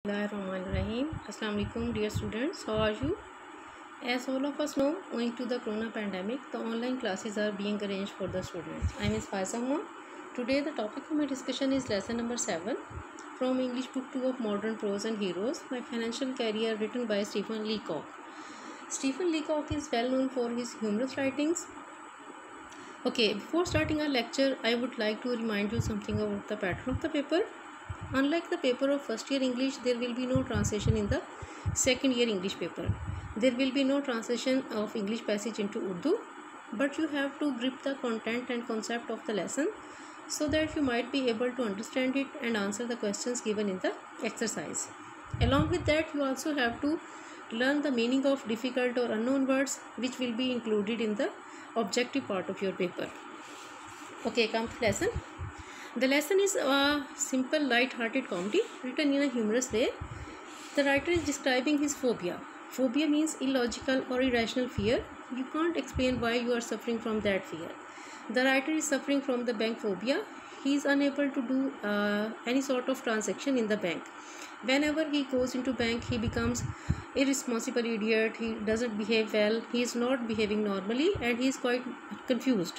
Bismillahirrahmanirrahim. Assalamu alaikum dear students, how are you? As all of us know, owing to the corona pandemic, the online classes are being arranged for the students. I am Ms. Faiza Huma. Today the topic of my discussion is lesson number 7 from English book 2 of Modern Prose and Heroes, My Financial Career, written by Stephen Leacock. Stephen Leacock is well known for his humorous writings. Okay, before starting our lecture, I would like to remind you something about the pattern of the paper. Unlike the paper of first year English, there will be no translation in the second year English paper. There will be no translation of English passage into Urdu, but you have to grip the content and concept of the lesson so that you might be able to understand it and answer the questions given in the exercise. Along with that, you also have to learn the meaning of difficult or unknown words, which will be included in the objective part of your paper. Okay, come to lesson. The lesson is a simple light-hearted comedy written in a humorous way. The writer is describing his phobia. Phobia means illogical or irrational fear. You can't explain why you are suffering from that fear. The writer is suffering from the bank phobia. He is unable to do any sort of transaction in the bank. Whenever he goes into bank, he becomes irresponsible idiot. He doesn't behave well. He is not behaving normally and he is quite confused.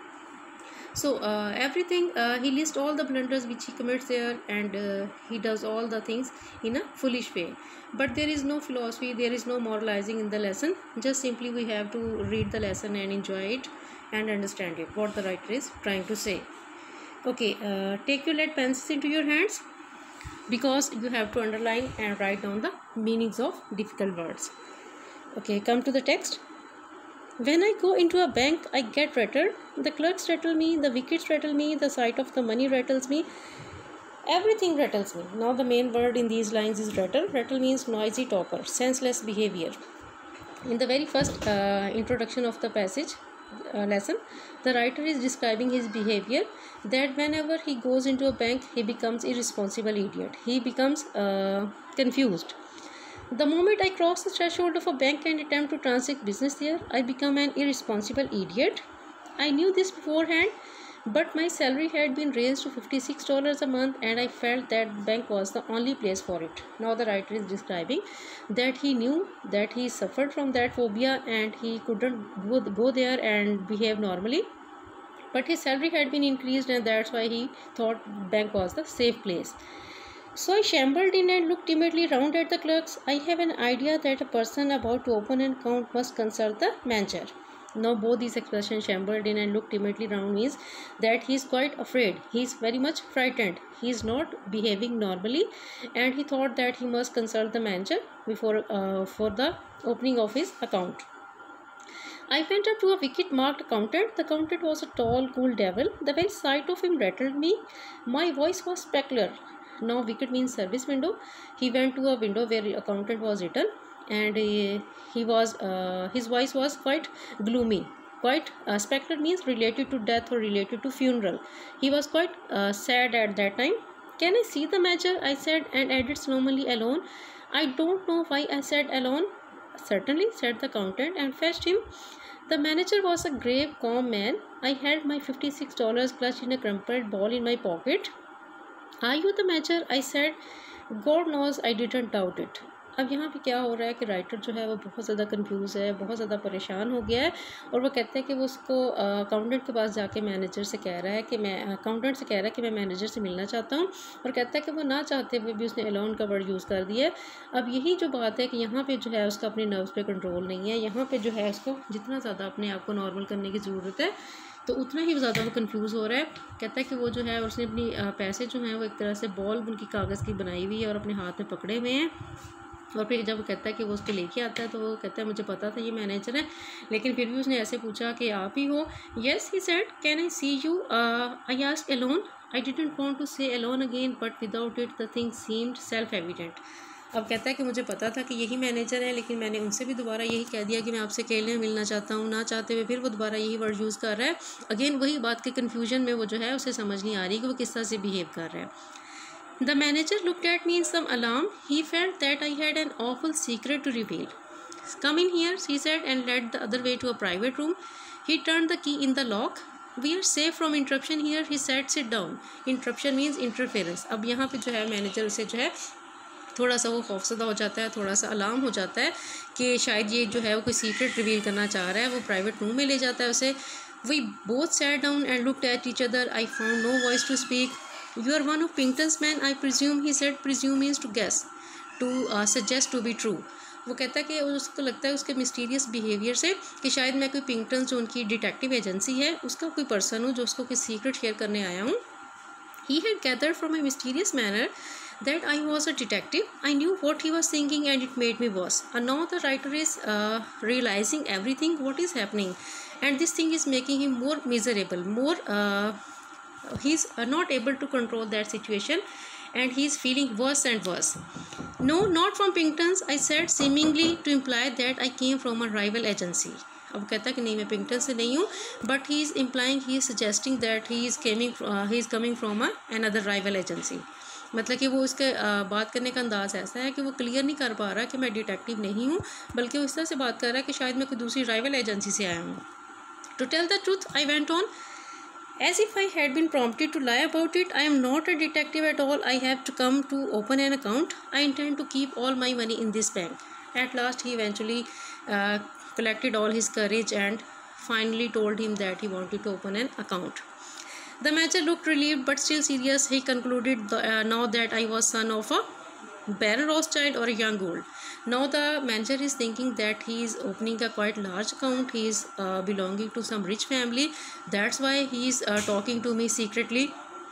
So everything he lists all the blunders which he commits there, and he does all the things in a foolish way. But there is no philosophy, there is no moralizing in the lesson. Just simply we have to read the lesson and enjoy it and understand it, what the writer is trying to say. Okay, take your lead pencils into your hands because you have to underline and write down the meanings of difficult words. Okay, come to the text. When I go into a bank, I get rattled. The clerks rattle me, the wickets rattle me, the sight of the money rattles me. Everything rattles me. Now the main word in these lines is rattle. Rattle means noisy talker, senseless behavior. In the very first introduction of the passage lesson, the writer is describing his behavior, that whenever he goes into a bank, he becomes irresponsible idiot. He becomes confused. The moment I cross the threshold of a bank and attempt to transact business there, I become an irresponsible idiot. I knew this beforehand, but my salary had been raised to $56 a month and I felt that bank was the only place for it. Now the writer is describing that he knew that he suffered from that phobia and he couldn't go there and behave normally. But his salary had been increased and that's why he thought bank was the safe place. So I shambled in and looked timidly round at the clerks. I have an idea that a person about to open an account must consult the manager. Now both these expressions, shambled in and looked timidly round, means that he is quite afraid. He is very much frightened. He is not behaving normally and he thought that he must consult the manager before for the opening of his account. I went up to a wicket-marked accountant. The accountant was a tall, cool devil. The very sight of him rattled me. My voice was specular. Now wicket means service window. He went to a window where accountant was written and his voice was quite gloomy. Quite spectre means related to death or related to funeral. He was quite sad at that time. Can I see the manager? I said, and added slowly, alone. I don't know why I said alone. Certainly, said the accountant, and fetched him. The manager was a grave, calm man. I held my $56 clutched in a crumpled ball in my pocket. Are you the manager? I said. God knows I didn't doubt it. अब यहाँ पे क्या हो रहा है कि writer जो है वो बहुत ज़्यादा कंफ्यूज है, बहुत ज़्यादा परेशान हो गया है और वो कहता है कि वो उसको अकाउंटेंट के पास जाके मैनेजर से कह रहा है कि मैं अकाउंटेंट से कह रहा है कि मैं मैनेजर से मिलना चाहता हूँ और कहता है कि वो ना चाहते हुए भी उसने अलोन का वर्ड यूज़ कर दिया है. अब यही जो बात है कि यहाँ पे जो है उसका अपने नर्व्स पे कंट्रोल नहीं है. यहाँ पे जो है उसको जितना ज़्यादा अपने आप को नॉर्मल करने की ज़रूरत है तो उतना ही ज़्यादा वो कंफ्यूज हो रहा है. कहता है कि वो जो है उसने अपनी पैसे जो हैं वो एक तरह से बॉल उनकी कागज़ की बनाई हुई है और अपने हाथ में पकड़े हुए हैं. और फिर जब वो कहता है कि वो उसको लेके आता है तो वो कहता है मुझे पता था ये मैनेजर है, लेकिन फिर भी उसने ऐसे पूछा कि आप ही हो. Yes he said. Can I see you? I asked alone. I didn't want to say alone again but without it the thing seemed self evident. अब कहता है कि मुझे पता था कि यही मैनेजर है, लेकिन मैंने उनसे भी दोबारा यही कह दिया कि मैं आपसे अकेले मिलना चाहता हूँ. ना चाहते हुए फिर वो दोबारा यही वर्ड यूज़ कर रहा है. अगेन वही बात के कन्फ्यूजन में वो जो है उसे समझ नहीं आ रही कि वो किस तरह से बिहेव कर रहा है. The manager looked at me in some alarm. He felt that I had an awful secret to reveal. Come in here, he said, and led the other way to a private room. He turned the key in the lock. We are safe from interruption here, he said. Sit down. Interruption means interference. अब यहाँ पे जो है manager उसे जो है थोड़ा सा वो खौफजदा हो जाता है, थोड़ा सा अलार्म हो जाता है कि शायद ये जो है वो कोई सीक्रेट रिवील करना चाह रहा है। वो प्राइवेट रूम में ले जाता है उसे। We both sat down and looked at each other. I found no voice to speak. You are one of Pingtons man I presume, he said. Presume means to guess, to suggest, to be true. वो कहता है कि उसको लगता है उसके mysterious behaviour से कि शायद मैं कोई पिंगटन जो उनकी डिटेक्टिव एजेंसी है उसका कोई पर्सन हूँ जो उसको कोई सीक्रेट शेयर करने आया हूँ। He had gathered from a mysterious manner that I was a detective. I knew what he was thinking and it made me worse. And now the writer is realizing everything what is happening, and this thing is making him more miserable, he's not able to control that situation and he's feeling worse and worse. No, not from Pinkertons, I said, seemingly to imply that I came from a rival agency. अब कहता है कि नहीं मैं पिंगटन से नहीं हूँ, but he is implying, he is suggesting that he is coming from another rival agency. मतलब कि वो इसके बात करने का अंदाज़ ऐसा है कि वो क्लियर नहीं कर पा रहा कि मैं डिटेक्टिव नहीं हूँ, बल्कि वो इस तरह से बात कर रहा है कि शायद मैं कोई दूसरी राइवल एजेंसी से आया हूँ। To tell the truth, I went on as if I had been prompted to lie about it. I am not a detective at all. I have to come to open an account. I intend to keep all my money in this bank. At last he eventually collected all his courage and finally told him that he wanted to open an account. The manager looked relieved but still serious. He concluded now that I was son of a Baron Rothschild or a young old. Now the manager is thinking that he is opening a quite large account. He is belonging to some rich family. That's why he is talking to me secretly.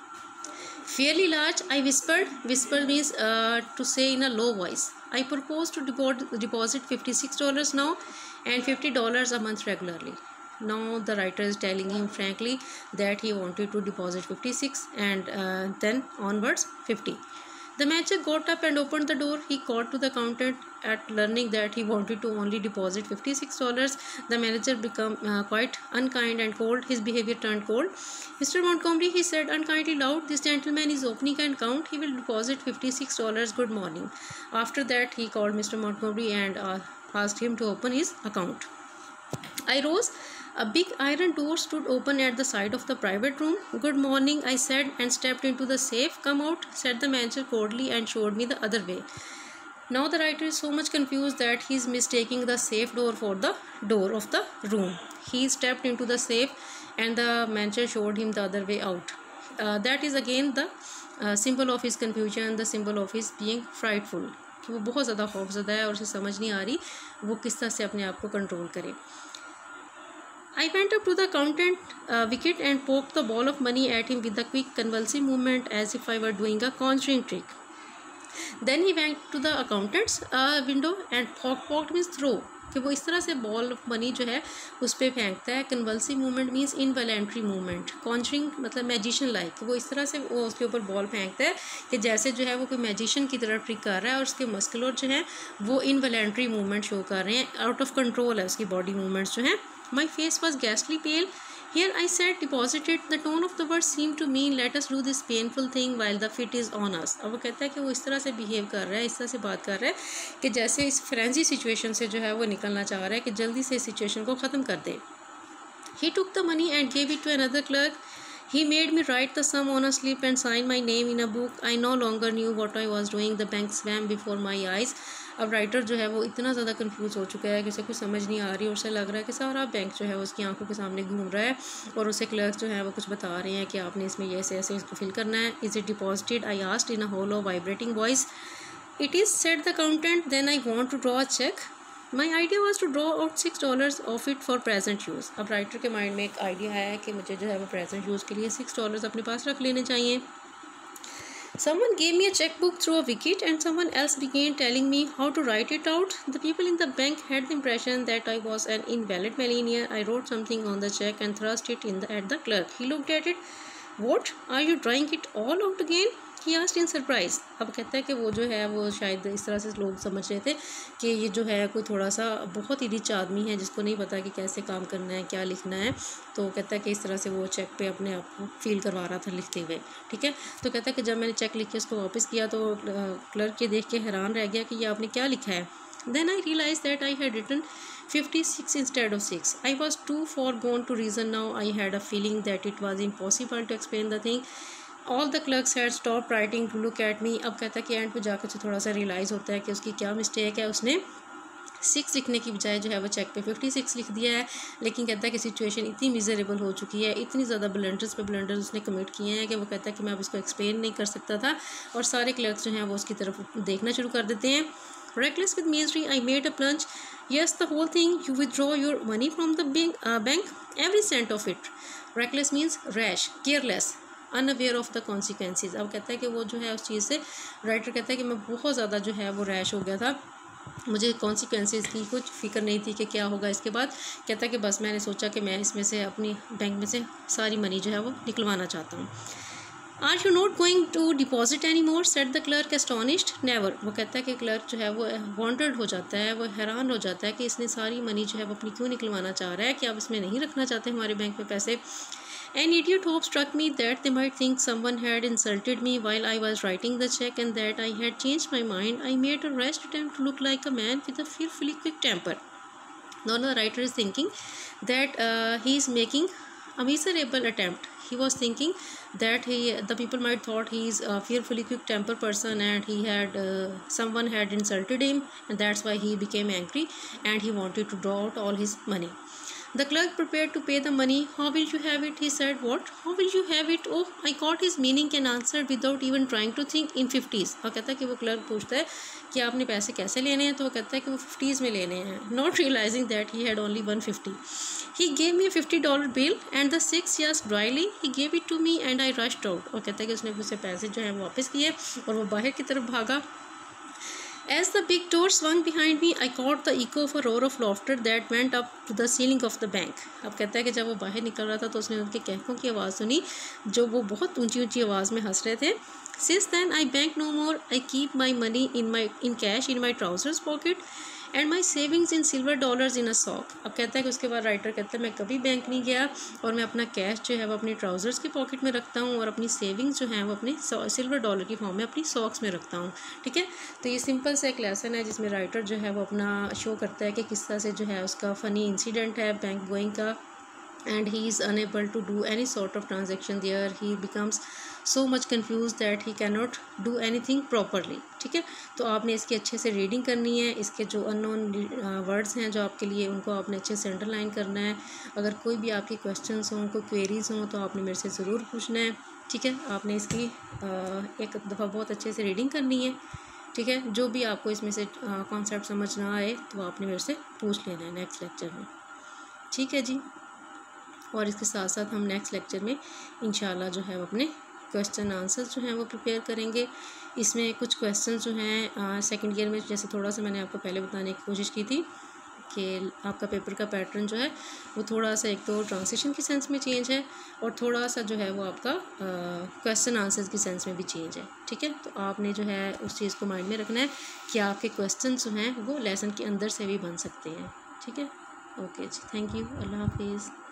Fairly large, I whispered. Whisper means to say in a low voice. I propose to deposit $56 now and $50 a month regularly. Now the writer is telling him frankly that he wanted to deposit 56 and then onwards 50. The manager got up and opened the door. He called to the accountant at learning that he wanted to only deposit $56. The manager became quite unkind and cold. His behavior turned cold. Mr. Montgomery, he said unkindly loud, this gentleman is opening an account. He will deposit $56. Good morning. After that, he called Mr. Montgomery and asked him to open his account. I rose. A big iron door stood open at the side of the private room. Good morning, I said and stepped into the safe. Come out, said the manager coldly and showed me the other way. Now the writer is so much confused that he is mistaking the safe door for the door of the room. He stepped into the safe and the manager showed him the other way out. That is again the symbol of his confusion, the symbol of his being frightful. कि वो बहुत ज़्यादा खौफज़दा है और उसे समझ नहीं आ रही वो किस तरह से अपने आप को कंट्रोल करे. I went up to the accountant wicket and poked the ball of money at him with a quick convulsive movement as if I were doing a conjuring trick. Then he went to the accountant's window and poked means throw, कि वो इस तरह से ball of money जो है उस पर फेंकता है. Convulsive movement means involuntary movement. Conjuring मतलब मैजिशियन लाइक, वो इस तरह से वो उसके ऊपर बॉल फेंकता है कि जैसे जो है वो कोई मैजिशियन की तरह ट्रिक कर रहा है और उसके मस्कुलर जो हैं वो इनवॉलेंट्री मूवमेंट शो कर रहे हैं. आउट ऑफ कंट्रोल है उसकी बॉडी मूवमेंट्स जो हैं. My face was ghastly pale. Here I said, deposited. The tone of the words seemed to mean, let us do this painful thing while the fit is on us. अब वो कहता है कि वो इस तरह से बिहेव कर रहा है, इस तरह से बात कर रहा है कि जैसे इस फ्रेंजी सिचुएशन से जो है वो निकलना चाह रहा है कि जल्दी से इस सिचुएशन को ख़त्म कर दे. He took the money and gave it to another clerk. He made me write the sum on a slip and sign my name in a book. I no longer knew what I was doing. The bank swam before my eyes. अब writer जो है वो इतना ज़्यादा confuse हो चुका है कि उसे कुछ समझ नहीं आ रही और उसे लग रहा है कि सारा बैंक जो है उसकी आंखों के सामने घूम रहा है और उसे क्लर्क जो है वो कुछ बता रहे हैं कि आपने इसमें ये ऐसे ऐसे इसको फिल करना है. Is it deposited? I asked in a hollow vibrating voice. It is, said the accountant. Then I want to draw a cheque. My idea was to draw out $6 of it for present use. अब writer के mind में एक idea है कि मुझे जो है वो प्रेजेंट यूज़ के लिए $6 अपने पास रख लेने चाहिए. Someone gave me a checkbook through a wicket and someone else began telling me how to write it out. The people in the bank had the impression that I was an invalid millionaire. I wrote something on the check and thrust it at the clerk. He looked at it. What? Are you drawing it all out again? He asked in surprise. अब कहता है कि वो जो है वो शायद इस तरह से लोग समझ रहे थे कि ये जो है कोई थोड़ा सा बहुत ही रिच आदमी है जिसको नहीं पता कि कैसे काम करना है, क्या लिखना है. तो कहता है कि इस तरह से वो चेक पे अपने आप को फील करवा रहा था लिखते हुए. ठीक है. तो कहता है कि जब मैंने चेक लिख के उसको वापस किया तो क्लर्क ये देख के हैरान रह गया कि ये आपने क्या लिखा है. Then I realized that I had written 56 instead of 6. I was too far gone to reason now. I had a feeling that it was impossible to explain the thing. All the clerks had stop writing to look at me. अब कहता है कि and पे जाकर थोड़ा सा realise होता है कि उसकी क्या मिस्टेक है, उसने 6 लिखने की बजाय जो है वो चेक पे 56 लिख दिया है। लेकिन कहता है कि सिचुएशन इतनी मिजरेबल हो चुकी है, इतनी ज़्यादा ब्लंडर्स पे ब्लंडर्स उसने कमिट किए हैं कि वो कहता है कि मैं अब इसको एक्सप्लेन नहीं कर सकता था, और सारे क्लर्क्स जो हैं वो उसकी तरफ देखना शुरू कर देते हैं। Reckless with misery, I made a plunge. Yes, the whole thing. You withdraw your money from the bank, every cent of it. Reckless means rash, careless, unaware of the consequences. अब कहता है कि वो जो है उस चीज़ से, राइटर कहता है कि मैं बहुत ज़्यादा जो है वो रैश हो गया था, मुझे कॉन्सिक्वेंसेस की कुछ फ़िक्र नहीं थी कि क्या होगा इसके बाद। कहता है कि बस मैंने सोचा कि मैं इसमें से अपनी बैंक में से सारी मनी जो है वो निकलवाना चाहता हूँ। Are you not going to deposit any more, said the clerk astonished. Never. वो कहता है कि क्लर्क जो है वो वॉन्डर्ड हो जाता है, वो हैरान हो जाता है कि इसने सारी मनी जो है वो अपनी क्यों निकलवाना चाह रहा है, कि आप इसमें नहीं रखना चाहते हमारे बैंक में पैसे। An idiot hope struck me that they might think someone had insulted me while I was writing the check and that I had changed my mind. I made a rash attempt to look like a man with a fearfully quick temper. Now the writer is thinking that he is making a miserable attempt. He was thinking that the people might thought he is a fearfully quick temper person and he had someone had insulted him, and that's why he became angry and he wanted to draw out all his money. The clerk prepared to pay the money. How will you have it? He said. What? How will you have it? Oh, I caught his meaning and answered without even trying to think in 50s. और कहता है कि वो clerk पूछता है कि आपने पैसे कैसे लेने हैं, तो वो कहता है कि वो 50s में लेने हैं, not realizing that he had only 150. He gave me a $50 bill and the 6 years dryly. He gave it to me and I rushed out. और कहता है कि उसने मुझसे पैसे जो हैं वापस किए और वो बाहर की तरफ भागा। As the big door swung behind me, I caught the echo of a roar of laughter that went up to the ceiling of the bank. अब कहता है कि जब वो बाहर निकल रहा था तो उसने उनके कहकों की आवाज़ सुनी, जो वो बहुत ऊंची ऊंची आवाज़ में हंस रहे थे। Since then I bank no more. I keep my money in cash in my trousers pocket and my savings in silver dollars in a sock. अब कहता है कि उसके बाद राइटर कहता है मैं कभी बैंक नहीं गया और मैं अपना कैश जो है वो अपनी ट्राउज़र्स की पॉकेट में रखता हूँ और अपनी सेविंग्स जो हैं वो अपनी सिल्वर डॉलर की फॉर्म में अपनी सॉक्स में रखता हूँ। ठीक है, तो ये सिंपल सा एक लेसन है जिसमें राइटर जो है वो अपना शो करता है कि किस तरह से जो है उसका फ़नी इंसिडेंट है बैंक गोइंग का, and he is unable to do any sort of transaction there. He becomes so much confused that he cannot do anything properly. ठीक है, तो आपने इसकी अच्छे से रीडिंग करनी है, इसके जो अननोन वर्ड्स हैं जो आपके लिए, उनको आपने अच्छे से अंडरलाइन करना है। अगर कोई भी आपकी क्वेश्चंस हों, कोई क्वेरीज हों, तो आपने मेरे से ज़रूर पूछना है। ठीक है, आपने इसकी एक दफ़ा बहुत अच्छे से रीडिंग करनी है। ठीक है, जो भी आपको इसमें से कॉन्सेप्ट समझ ना आए तो आपने मेरे से पूछ लेना है नेक्स्ट लेक्चर में। ठीक है जी, और इसके साथ साथ हम नेक्स्ट लेक्चर में इंशाल्लाह जो है वो अपने क्वेश्चन आंसर्स जो हैं वो प्रिपेयर करेंगे। इसमें कुछ क्वेश्चन जो हैं सेकंड ईयर में, जैसे थोड़ा सा मैंने आपको पहले बताने की कोशिश की थी कि आपका पेपर का पैटर्न जो है वो थोड़ा सा, एक तो ट्रांसलेशन की सेंस में चेंज है और थोड़ा सा जो है वो आपका क्वेश्चन आंसर्स की सेंस में भी चेंज है। ठीक है, तो आपने जो है उस चीज़ को माइंड में रखना है कि आपके क्वेश्चन जो हैं वो लेसन के अंदर से भी बन सकते हैं। ठीक है, ओके जी, थैंक यू, अल्लाह हाफिज़।